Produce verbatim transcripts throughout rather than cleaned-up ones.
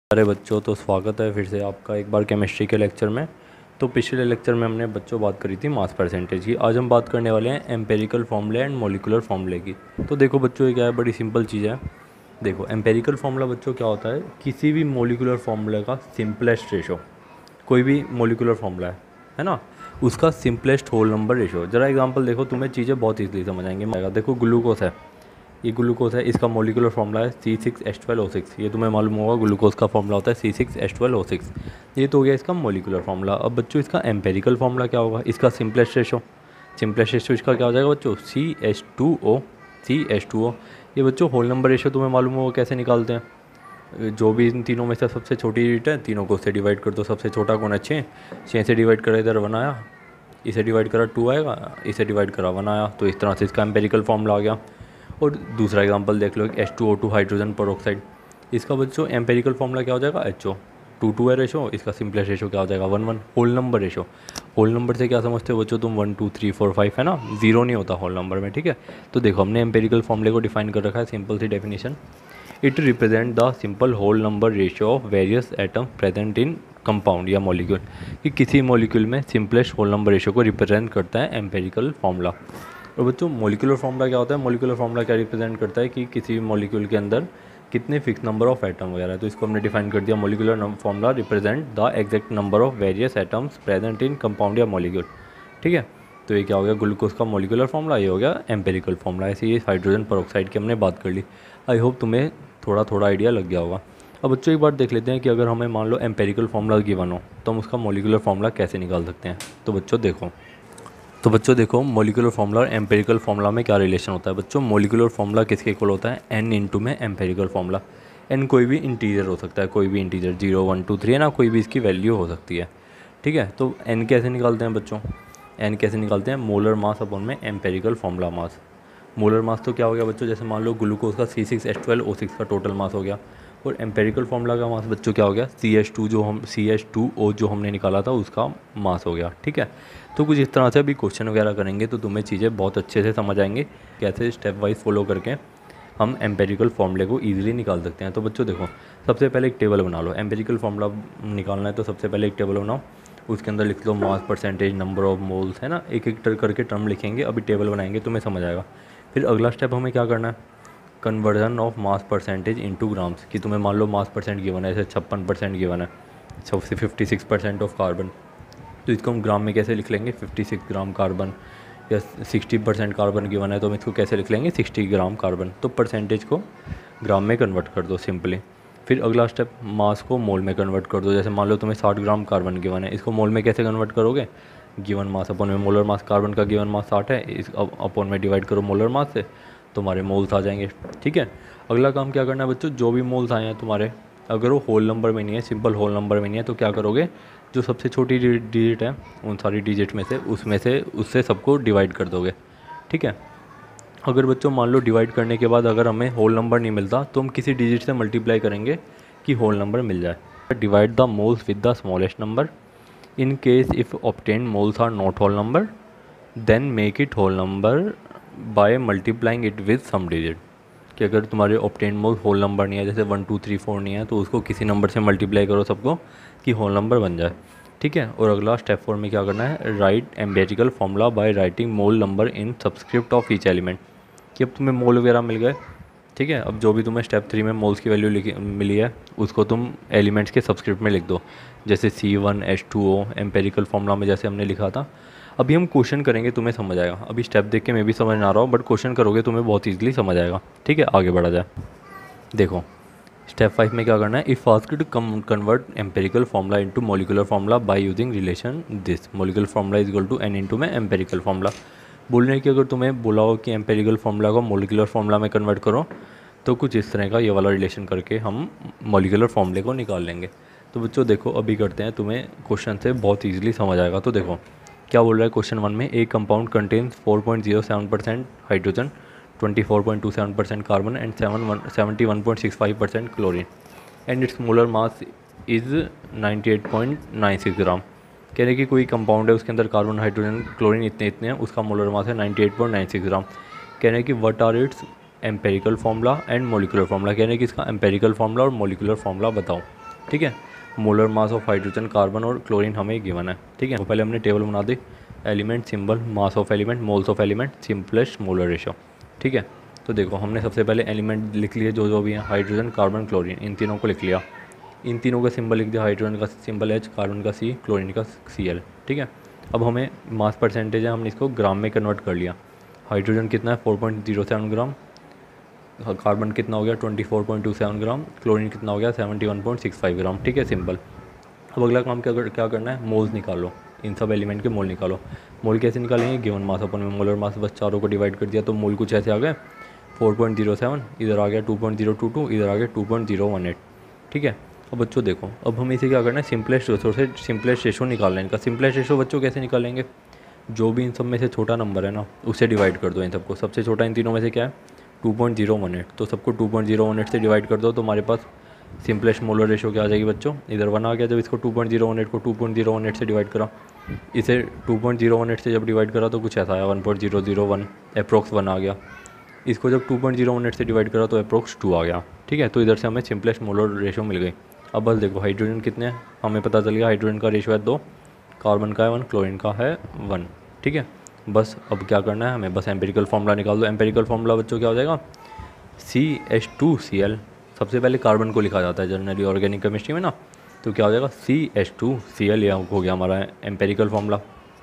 अरे बच्चों, तो स्वागत है फिर से आपका एक बार केमिस्ट्री के लेक्चर में। तो पिछले लेक्चर में हमने बच्चों बात करी थी मास परसेंटेज की। आज हम बात करने वाले हैं एम्पेरिकल फॉर्मूले एंड मॉलिक्यूलर फॉर्मूले की। तो देखो बच्चों, ये क्या है, बड़ी सिंपल चीज़ है। देखो एम्पेरिकल फॉर्मूला बच्चों क्या होता है, किसी भी मॉलिक्यूलर फॉर्मूले का सिंपलेस्ट रेशो। कोई भी मॉलिक्यूलर फॉर्मूला है है ना, उसका सिंपलेस्ट होल नंबर रेशो। जरा एग्जांपल देखो, तुम्हें चीज़ें बहुत ईजिली समझ आएंगे। देखो ग्लूकोज है, ये ग्लूकोज है, इसका मॉलिक्यूलर फॉर्मूला है C six H twelve O six. ये तुम्हें मालूम होगा ग्लूकोज का फॉर्मूला होता है C six H twelve O six. ये तो हो गया इसका मॉलिक्यूलर फॉर्मूला। अब बच्चों इसका एम्पेरिकल फॉर्मूला क्या होगा, इसका सिंपलेस्ट रेशो। सिंपलेस्ट रेशो इसका क्या हो जाएगा बच्चों, C H two O C H two O. ये बच्चों होल नंबर रेशो तुम्हें मालूम होगा कैसे निकालते हैं। जो भी इन तीनों में से सबसे छोटी यूनिट है, तीनों को उससे डिवाइड कर दो। सबसे छोटा कौन है, छः। छः से डिवाइड करा इधर वन आया, इसे डिवाइड करा टू आएगा, इसे डिवाइड करा वन आया। तो इस तरह से इसका एम्पेरिकल फॉर्मूला आ गया। और दूसरा एग्जांपल देख लो, H two O two hydrogen peroxide. इसका बच्चों एम्पेरिकल फॉर्मूला क्या हो जाएगा, एच ओ टू टू है रेशो। इसका सिंपलेस्ट रेशो क्या हो जाएगा, one one. Whole number ratio, whole number से क्या समझते हो बच्चों तुम, one two three four five है ना, जीरो नहीं होता होल नंबर में, ठीक है। तो देखो हमने एम्पेरिकल फॉर्मूले को डिफाइन कर रखा है, सिंपल सी definition. It represent the simple whole number ratio of various atom present in compound या मॉलिक्यूल। कि किसी मॉलिक्यूल में सिंपलेस्ट होल नंबर रेशियो को रिप्रेजेंट करता है एम्पेरिकल फॉर्मूला। और बच्चों मॉलिक्यूलर फॉर्मूला क्या होता है, मॉलिक्यूलर फॉर्मूला क्या रिप्रेजेंट करता है कि किसी मॉलिक्यूल के अंदर कितने फिक्स नंबर ऑफ एटम वगैरह है। तो इसको हमने डिफाइन कर दिया, molecular formula represent the exact number of various atoms present in compound या मॉलिक्यूल, ठीक है। तो ये क्या हो गया, ग्लूकोज का मॉलिक्यूलर फॉर्मूला, ये हो गया एम्पेरिकल फॉर्मूला। ऐसे ये हाइड्रोजन पेरोक्साइड की हमने बात कर ली। आई होप तुम्हें थोड़ा थोड़ा आइडिया लग गया होगा। अब बच्चों एक बार देख लेते हैं कि अगर हमें मान लो एम्पेरिकल फॉर्मूला गिवन हो तो हम उसका मॉलिक्यूलर फॉर्मूला कैसे निकाल सकते हैं। तो बच्चों देखो तो बच्चों देखो मॉलिक्यूलर फॉर्मूला और एम्पेरिकल फॉर्मूला में क्या रिलेशन होता है। बच्चों मॉलिक्यूलर फॉर्मूला किसके इक्वल होता है, एन इंटू में एम्पेरिकल फॉर्मूला। एन कोई भी इंटीजर हो सकता है, कोई भी integer, zero one two three है ना, कोई भी इसकी वैल्यू हो सकती है, ठीक है। तो एन कैसे निकालते हैं बच्चों, एन कैसे निकालते हैं, मोलर मास अपॉन में empirical formula mass. Molar mass तो क्या हो गया बच्चों, जैसे मान लो ग्लूकोज का C six H twelve O six का टोटल मास हो गया। और एम्पेरिकल फॉर्मूला का मास बच्चों क्या हो गया, सी एच टू जो हम सी एच टू ओ जो हमने निकाला था उसका मास हो गया, ठीक है। तो कुछ इस तरह से अभी क्वेश्चन वगैरह करेंगे तो तुम्हें चीज़ें बहुत अच्छे से समझ आएंगे, कैसे स्टेप वाइज फॉलो करके हम एम्पेरिकल फॉर्मूले को ईजिली निकाल सकते हैं। तो बच्चों देखो सबसे पहले एक टेबल बना लो, एम्पेरिकल फॉर्मूला निकालना है तो सबसे पहले एक टेबल बनाओ, उसके अंदर लिख लो mass percentage, number of moles, है ना, एक एक टर करके टर्म लिखेंगे। अभी टेबल बनाएंगे तुम्हें समझ आएगा। फिर अगला स्टेप हमें क्या करना है, conversion of mass percentage into grams. कि तुम्हें मान लो मास परसेंट गिवन है, जैसे छप्पन परसेंट गिवन है, सबसे fifty six percent of carbon, तो इसको हम ग्राम में कैसे लिख लेंगे, फिफ्टी सिक्स ग्राम कार्बन। या सिक्सटी परसेंट कार्बन गिवन है तो हम इसको कैसे लिख लेंगे, सिक्सटी ग्राम कार्बन। तो परसेंटेज को ग्राम में कन्वर्ट कर दो सिंपली। फिर अगला स्टेप, मास को मोल में कन्वर्ट कर दो। जैसे मान लो तुम्हें साठ ग्राम कार्बन गिवन है, इसको मोल में कैसे कन्वर्ट करोगे, गिवन मास अपॉन में मोलर मास। कार्बन का गिवन मास साठ है, इस अपॉन में डिवाइड करो मोलर मास से, तुम्हारे मोल्स आ जाएंगे, ठीक है। अगला काम क्या करना है बच्चों, जो भी मोल्स आए हैं तुम्हारे, अगर वो होल नंबर में नहीं है, सिंपल होल नंबर में नहीं है, तो क्या करोगे, जो सबसे छोटी डिजिट है उन सारी डिजिट में से उसमें से उससे सबको डिवाइड कर दोगे, ठीक है। अगर बच्चों मान लो डिवाइड करने के बाद अगर हमें होल नंबर नहीं मिलता तो हम किसी डिजिट से मल्टीप्लाई करेंगे कि होल नंबर मिल जाए। Divide the moles with the smallest number. In case if obtain moles are not whole number then make it whole number by multiplying it with some digit. कि अगर तुम्हारे obtain मोल whole number नहीं है, जैसे one two three four नहीं है, तो उसको किसी नंबर से मल्टीप्लाई करो सबको कि होल नंबर बन जाए, ठीक है। और अगला स्टेप फोर में क्या करना है, write empirical formula by writing mole number in subscript of each element. कि अब तुम्हें मोल वगैरह मिल गए, ठीक है। अब जो भी तुम्हें स्टेप थ्री में मोल्स की वैल्यू लिखी मिली है उसको तुम एलिमेंट्स के सबस्क्रिप्ट में लिख दो, जैसे C one H two O empirical formula में जैसे हमने लिखा था। अभी हम क्वेश्चन करेंगे, तुम्हें समझ आएगा। अभी स्टेप देख के मैं भी समझ ना रहा हूँ, बट क्वेश्चन करोगे तुम्हें बहुत ईजिली समझ आएगा, ठीक है। आगे बढ़ा जाए, देखो स्टेप फाइव में क्या करना है, if asked to come convert empirical formula into molecular formula by using relation this, molecular formula is equal to n into में एम्पेरिकल फॉर्मूला। बोलने की अगर तुम्हें बोला हो कि एम्पेरिकल फॉर्मूला को मॉलिक्यूलर फॉर्मूला में कन्वर्ट करो तो कुछ इस तरह का ये वाला रिलेशन करके हम मॉलिक्यूलर फॉर्मूले को निकाल लेंगे। तो बच्चों देखो अभी करते हैं, तुम्हें क्वेश्चन से बहुत ईजिली समझ आएगा। तो देखो क्या बोल रहा है क्वेश्चन वन में, a compound contains four point zero seven percent hydrogen, twenty four point two seven percent carbon and seven seventy one point six five percent chlorine and its molar mass is ninety eight point nine six gram. कह रहे कि कोई compound है उसके अंदर carbon hydrogen chlorine इतने इतने हैं, उसका मोलर मास है ninety eight point nine six gram. कह रहे हैं कि what are its empirical formula and molecular formula. कह रहे हैं कि इसका एम्पेरिकल फार्मूला और मॉलिक्यूलर फार्मूला बताओ। ठीक है। Molar mass of hydrogen, carbon और क्लोरीन हमें गिवन है, ठीक है। तो पहले हमने टेबल बना दी, element symbol, mass of element, moles of element, simplest molar ratio, ठीक है। तो देखो हमने सबसे पहले एलिमेंट लिख लिए जो जो भी हैं, हाइड्रोजन, कार्बन, क्लोरीन, इन तीनों को लिख लिया। इन तीनों का सिंबल लिख दिया, हाइड्रोजन का सिंबल एच, कार्बन का सी, क्लोरीन का सी एल, ठीक है। अब हमें मास परसेंटेज है, हमने इसको ग्राम में कन्वर्ट कर लिया। हाइड्रोजन कितना है four point zero seven gram, carbon कितना हो गया twenty four point two seven gram, chlorine कितना हो गया seventy one point six five gram, ठीक है, सिंपल। अब अगला काम क्या कर, क्या करना है, मोल्स निकालो, इन सब एलिमेंट के मोल निकालो। मोल कैसे निकालेंगे, गिवन मास अपन में मोलर मास, बस चारों को डिवाइड कर दिया तो मोल कुछ ऐसे आ गए, फोर पॉइंट जीरो सेवन, इधर आ गया two point zero two two, इधर आ गया two point zero one eight, ठीक है। अब बच्चों देखो, अब हमें इसे क्या करना है, सिंपलेस्ट रेशो से सिंपलेस्ट रेशो निकालना है इनका। सिंपलेस्ट रेशो बच्चों कैसे निकालेंगे, जो भी इन सब में से छोटा नंबर है ना उससे डिवाइड कर दो इन सबको। सबसे छोटा इन तीनों में से क्या है, two point zero one eight, तो सबको two point zero one eight से डिवाइड कर दो तो हमारे पास सिंपलेस्ट मोलर रेशो क्या आ जाएगी बच्चों, इधर वन आ गया। जब इसको two point zero one eight को two point zero one eight से डिवाइड करा, इसे two point zero one eight से जब डिवाइड करा तो कुछ ऐसा आया one point zero zero one, approx one आ गया। इसको जब two point zero one eight से डिवाइड करा तो अप्रोक्स टू आ गया, ठीक है। तो इधर से हमें सिंपलेस्ट मोलर रेशो मिल गई। अब बस देखो हाइड्रोजन कितने हैं हमें पता चल गया, हाइड्रोजन का रेशो है दो, कार्बन का है वन, क्लोरीन का है वन, ठीक है। बस अब क्या करना है हमें, बस एम्पेरिकल फार्मूला निकाल दो। एम्पेरिकल फार्मूला बच्चों क्या हो जाएगा, C H two C L. सबसे पहले कार्बन को लिखा जाता है जनरली ऑर्गेनिक केमिस्ट्री में ना, तो क्या हो जाएगा C H two C L, यह हो गया हमारा एम्पेरिकल फार्मूला।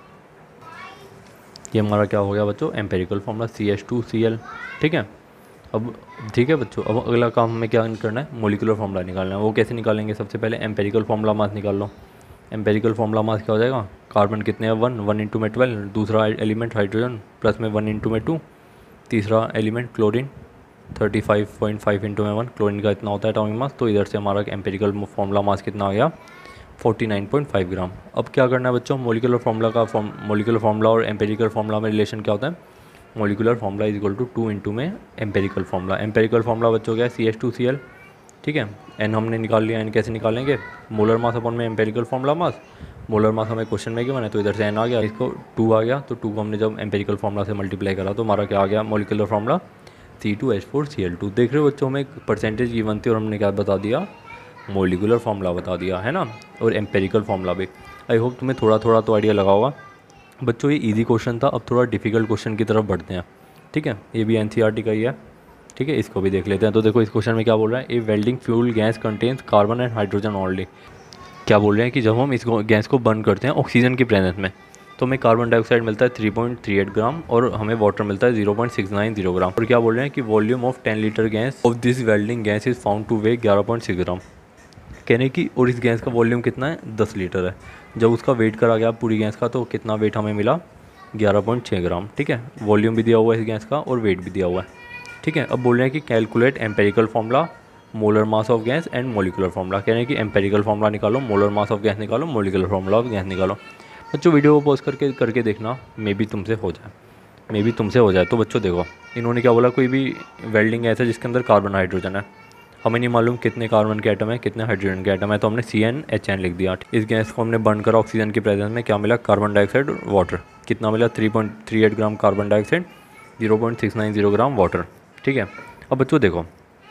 ये हमारा क्या हो गया बच्चों, empirical formula C H two C L, ठीक है। अब ठीक है बच्चों, अब अगला काम हमें क्या करना है, मोलिकुलर फार्मूला निकालना है। वो कैसे निकालेंगे, सबसे पहले एम्पेरिकल फार्मूला मास निकाल लो। एम्पेरिकल फार्मूला मास क्या हो जाएगा, कार्बन कितने हैं वन, वन इंटू में ट्वेल्व, दूसरा एलिमेंट हाइड्रोजन प्लस में वन इंटू में टू, तीसरा element chlorine thirty five point five into में वन, क्लोरीन का इतना होता है एटॉमिक मास। तो इधर से हमारा एम्पेरिकल फार्मूला मास कितना आ गया, forty nine point five gram. अब क्या करना है बच्चों, मोलिकुलर फार्मूला का फॉर्म मोलिकुलर फार्मूला और एम्पेरिकल फार्मूला में रिलेशन क्या होता है, molecular formula is equal to two into में एम्पेरिकल फार्मूला। एम्पेरिकल फार्मूला बच्चों क्या है, C H two C L, ठीक है। एन हमने निकाल लिया, एन कैसे निकालेंगे, मोलर मास अपन में empirical formula mass, molar mass हमें क्वेश्चन में क्या बना है तो इधर से एन आ गया, इसको टू आ गया, तो टू को हमने जब एम्पेरिकल फार्मूला से मल्टीप्लाई करा तो हमारा क्या आ गया, molecular formula C two H four C L two. देख रहे हो बच्चों, हमें परसेंटेज गिवन थी और हमने क्या बता दिया, मोलिकुलर फार्मूला बता दिया है ना, और एम्पेरिकल फार्मूला भी। आई होप तुम्हें थोड़ा थोड़ा तो आइडिया लगा होगा बच्चों। ये इजी क्वेश्चन था, अब थोड़ा डिफिकल्ट क्वेश्चन की तरफ बढ़ते हैं, ठीक है। ये भी एनसीईआरटी का ही है, ठीक है, इसको भी देख लेते हैं। तो देखो इस क्वेश्चन में क्या बोल रहा है, a welding fuel gas contains carbon and hydrogen only. क्या बोल रहे हैं कि जब हम इस गैस को बर्न करते हैं ऑक्सीजन की प्रेजेंस में तो हमें कार्बन डाइऑक्साइड मिलता है three point three eight gram और हमें वाटर मिलता है zero point six nine zero gram. और क्या बोल रहे हैं कि volume of ten litre gas of this welding gas is found to weigh eleven point six gram. कहने की और इस गैस का वॉल्यूम कितना है, दस लीटर है। जब उसका वेट करा गया पूरी गैस का तो कितना वेट हमें मिला, ग्यारह पॉइंट छः ग्राम, ठीक है। वॉल्यूम भी दिया हुआ है इस गैस का और वेट भी दिया हुआ है, ठीक है। अब बोल रहे हैं कि calculate empirical formula, molar mass of gas and molecular formula. कह रहे हैं कि एम्पेरिकल फार्मूला निकालो, मोलर मास ऑफ गैस निकालो, मोलिकुलर फार्मूला ऑफ गैस निकालो। बच्चों वीडियो को पॉज करके करके देखना, मे बी तुमसे हो जाए, मे बी तुमसे हो जाए। तो बच्चों देखो इन्होंने क्या बोला, कोई भी वेल्डिंग गैस है जिसके अंदर कार्बन हाइड्रोजन है, हमें नहीं मालूम कितने कार्बन के एटम है कितने हाइड्रोजन के एटम है, तो हमने सी एन एच एन लिख दिया। इस गैस को हमने बर्न करा ऑक्सीजन की प्रेजेंस में, क्या मिला, कार्बन डाइऑक्साइड और वाटर। कितना मिला, three point three eight gram carbon dioxide, zero point six nine zero gram water, ठीक है। अब बच्चों देखो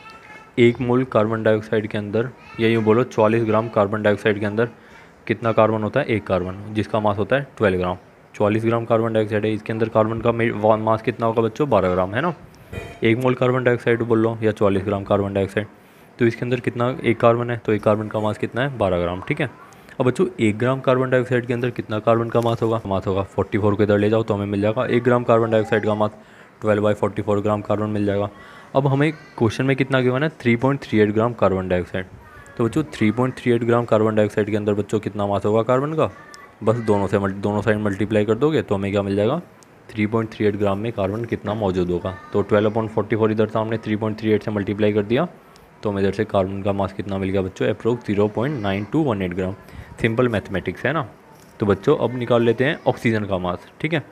एक मोल कार्बन डाइऑक्साइड के अंदर या यूँ बोलो चौवालीस ग्राम कार्बन डाइऑक्साइड के अंदर कितना कार्बन होता है, एक कार्बन, जिसका मास होता है ट्वेल्व ग्राम। चौवालीस ग्राम कार्बन डाइऑक्साइड है, इसके अंदर कार्बन का मास कितना होगा बच्चों, बारह ग्राम है ना। एक मोल कार्बन डाइऑक्साइड बोल लो या चौवालीस ग्राम कार्बन डाइऑक्साइड, तो इसके अंदर कितना, एक कार्बन है, तो एक कार्बन का मास कितना है, बारह ग्राम, ठीक है। अब बच्चों एक ग्राम कार्बन डाइऑक्साइड के अंदर कितना कार्बन का मास होगा, मास होगा फोर्टी फोर को इधर ले जाओ तो हमें मिल जाएगा एक ग्राम कार्बन डाइऑक्साइड का mass twelve by forty four gram carbon मिल जाएगा। अब हमें क्वेश्चन में कितना गिवन है, three point three eight gram carbon dioxide. तो बच्चों three point three eight gram carbon dioxide के अंदर बच्चों कितना मास होगा कार्बन का, बस दोनों से दोनों साइड मल्टीप्लाई कर दोगे तो हमें क्या मिल जाएगा, three point three eight gram में कार्बन कितना मौजूद होगा। तो ट्वेल्व पॉइंट फोर्टी फोर इधर सामने थ्री पॉइंट थ्री एट से मल्टीप्लाई कर दिया तो हमें इधर से कार्बन का मास कितना मिल गया बच्चों, approx zero point nine two one eight gram. Simple mathematics है ना। तो बच्चों अब निकाल लेते हैं ऑक्सीजन का मास, ठीक है।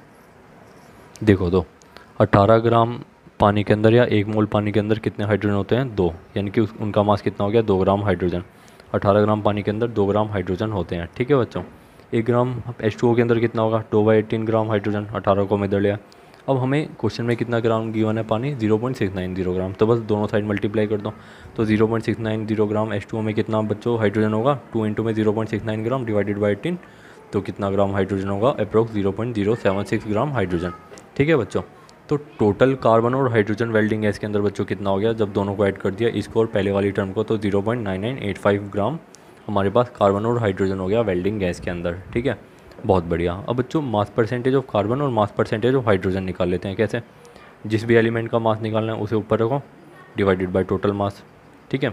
देखो तो अठारह ग्राम पानी के अंदर या एक मोल पानी के अंदर कितने हाइड्रोजन होते हैं, दो, यानी कि उस उनका मास कितना हो गया, दो ग्राम हाइड्रोजन। अठारह ग्राम पानी के अंदर दो ग्राम हाइड्रोजन होते हैं, ठीक है बच्चों। एक ग्राम एच टू ओ के अंदर कितना होगा, two by eighteen gram hydrogen, अठारह को मैं इधर लिया। अब हमें क्वेश्चन में कितना ग्राम गिवन है पानी, zero point six nine zero gram, तो बस दोनों साइड मल्टीप्लाई कर दो। तो zero point six nine zero gram H two O में कितना बच्चों हाइड्रोजन होगा, टू इंटू में zero point six nine gram divided by eighteen, तो कितना ग्राम हाइड्रोजन होगा, approx zero point zero seven six gram hydrogen. ठीक है बच्चों, तो टोटल कार्बन और हाइड्रोजन वेल्डिंग गैस के अंदर बच्चों कितना हो गया, जब दोनों को ऐड कर दिया इसको और पहले वाली टर्म को, तो zero point nine nine eight five gram हमारे पास कार्बन और हाइड्रोजन हो गया वेल्डिंग गैस के अंदर। ठीक है, बहुत बढ़िया। अब बच्चों मास परसेंटेज ऑफ कार्बन और मास परसेंटेज ऑफ हाइड्रोजन निकाल लेते हैं। कैसे, जिस भी एलिमेंट का मास निकालना है उसे ऊपर रखो, डिवाइडेड बाय टोटल मास। ठीक है,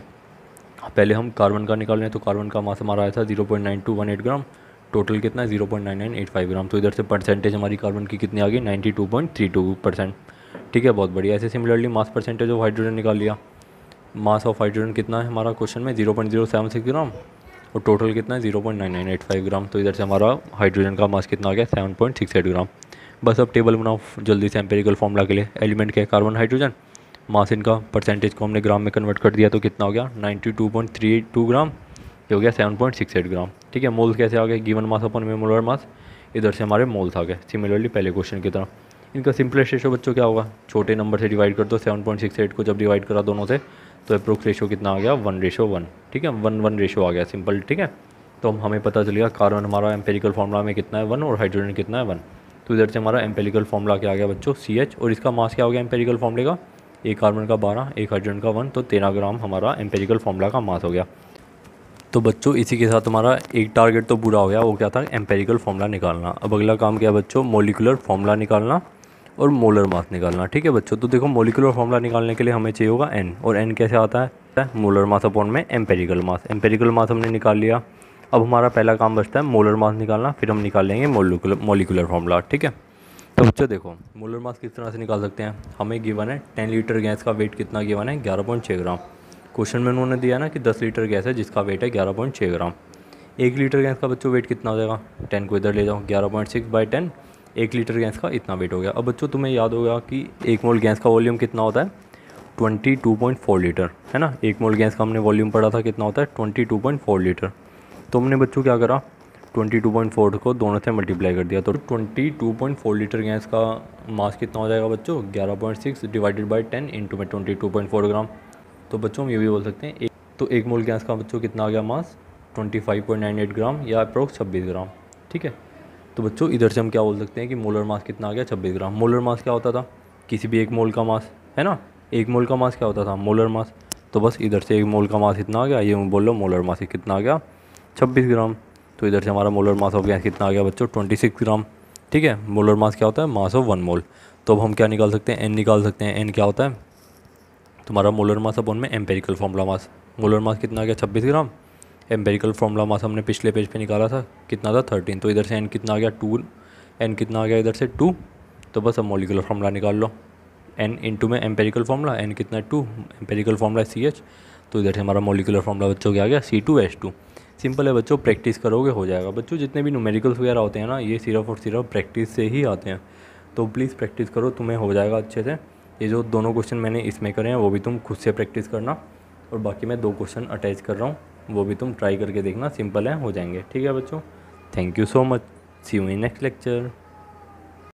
पहले हम कार्बन का निकाल रहे हैं, तो कार्बन का मास हमारा आया था zero point nine two one eight gram, total कितना है zero point nine nine eight five gram, तो इधर से परसेंटेज हमारी कार्बन की कितनी आ गई, ninety two point three two percent. ठीक है, बहुत बढ़िया। ऐसे similarly mass percentage of hydrogen निकाल लिया, मास ऑफ हाइड्रोजन कितना है हमारा क्वेश्चन में, zero point zero seven six gram, और टोटल कितना है zero point nine nine eight five gram, तो इधर से हमारा हाइड्रोजन का मास कितना आ गया, seven point six eight gram. बस अब टेबल बनाओ जल्दी से एम्पेरिकल फॉर्मूला के लिए। एलिमेंट क्या है, कार्बन हाइड्रोजन, मास इनका परसेंटेज को हमने ग्राम में कन्वर्ट कर दिया, तो कितना हो गया, ninety two point three eight two gram, ये हो गया seven point six eight gram. ठीक है, मोल्स कैसे आ गए, गिवन मास अपन में मोलर मास, इधर से हमारे मोल्स आ गए सिमिलरली पहले क्वेश्चन की तरह। इनका सिंपलेस्ट रेशो बच्चों क्या होगा, छोटे नंबर से डिवाइड कर दो, सेवन पॉइंट सिक्स एट को जब डिवाइड करा दोनों से तो अप्रोक्स रेशो कितना आ गया, वन रेशो वन। ठीक है, वन वन रेशो आ गया सिंपल। ठीक है, तो हम हमें पता चल गया कार्बन हमारा एम्पेरिकल फॉर्मूला में कितना है वन, और हाइड्रोजन कितना है वन, तो इधर से हमारा एम्पेरिकल फॉर्मूला क्या आ गया बच्चों, सी एच, और इसका मास क्या हो गया एम्पेरिकल फॉर्मूले का, एक कार्बन का बारह, एक हाइड्रोजन का वन, तो तेरह ग्राम हमारा एम्पेरिकल फॉर्मूला का मास हो गया। तो बच्चों इसी के साथ हमारा एक टारगेट तो पूरा हो गया, वो क्या था, एम्पेरिकल फॉर्मूला निकालना। अब अगला काम क्या बच्चों, मोलिकुलर फॉर्मूला निकालना और मोलर मास निकालना। ठीक है बच्चों, तो देखो मोलिकुलर फॉर्मूला निकालने के लिए हमें चाहिए होगा एन, और एन कैसे आता है, मोलर मास अपॉन में एम्पेरिकल मास। एम्पेरिकल मास हमने निकाल लिया, अब हमारा पहला काम बचता है मोलर मास निकालना, फिर हम निकाल लेंगे मोलिकुलर मोलिकुलर फॉर्मूला। ठीक है, तो बच्चों देखो मोलर मास किस तरह से निकाल सकते हैं, हमें गिवन है टेन लीटर गैस का वेट कितना गिवन है, ग्यारह पॉइंट छः ग्राम। क्वेश्चन में उन्होंने दिया ना कि दस लीटर गैस है जिसका वेट है ग्यारह पॉइंट छः ग्राम। एक लीटर गैस का बच्चों वेट कितना हो जाएगा, टेन को इधर ले जाओ, ग्यारह पॉइंट सिक्स बाई टेन, एक लीटर गैस का इतना वेट हो गया। अब बच्चों तुम्हें याद होगा कि एक मोल गैस का वॉल्यूम कितना होता है, twenty two point four litre, है ना। एक मोल गैस का हमने वॉल्यूम पढ़ा था कितना होता है, twenty two point four litre. तो हमने बच्चों क्या करा, ट्वेंटी टू पॉइंट फोर को दोनों से मल्टीप्लाई कर दिया, तो twenty two point four litre gas का मास कितना हो जाएगा बच्चों, ग्यारह point six divided by ten into में twenty two point four gram. तो बच्चों हम ये भी बोल सकते हैं एक, तो एक मोल गैस का बच्चों कितना आ गया mass, twenty five point nine eight gram या अप्रोक्स छब्बीस ग्राम। ठीक है, तो बच्चों इधर से हम क्या बोल सकते हैं कि मोलर मास कितना आ गया, छब्बीस ग्राम। मोलर मास क्या होता था, किसी भी एक मोल का मास, है ना। एक मोल का मास क्या होता था, मोलर मास। तो बस इधर से एक मोल का मास इतना आ गया, ये बोल लो मोलर मास कितना आ गया, छब्बीस ग्राम। तो इधर से हमारा मोलर मास ऑफ गैस कितना आ गया बच्चों, ट्वेंटी सिक्स ग्राम। ठीक है, मोलर मास क्या होता है, मास ऑफ वन मोल। तो अब हम क्या निकाल सकते हैं, एन निकाल सकते हैं। एन क्या होता है तुम्हारा मोलर मास अपॉन में empirical formula mass. Molar mass कितना आ गया, छब्बीस ग्राम। एम्पेरिकल फॉर्मूला मास हमने पिछले पेज पे निकाला था कितना था, थर्टीन। तो इधर से एन कितना आ गया, टू। एन कितना आ गया इधर से, टू। तो बस अब मोलिकुलर फॉर्मूला निकाल लो, एन इंटू में एम्पेरिकल फॉर्मूला, एन कितना है, two. Empirical formula C H, तो इधर से हमारा मोलिकुलर फॉर्मूला बच्चों क्या आ गया, C two H two. Simple है बच्चों, प्रैक्टिस करोगे हो जाएगा। बच्चों जितने भी न्यूमेरिकल्स वगैरह होते हैं ना, ये सिर्फ और सिर्फ प्रैक्टिस से ही आते हैं, तो प्लीज़ प्रैक्टिस करो, तुम्हें हो जाएगा अच्छे से। ये जो दोनों क्वेश्चन मैंने इसमें करे हैं वो भी तुम खुद से प्रैक्टिस करना, और बाकी मैं दो क्वेश्चन अटैच कर रहा हूँ, वो भी तुम ट्राई करके देखना, सिंपल है, हो जाएंगे। ठीक है बच्चों, thank you so much, see you in next lecture.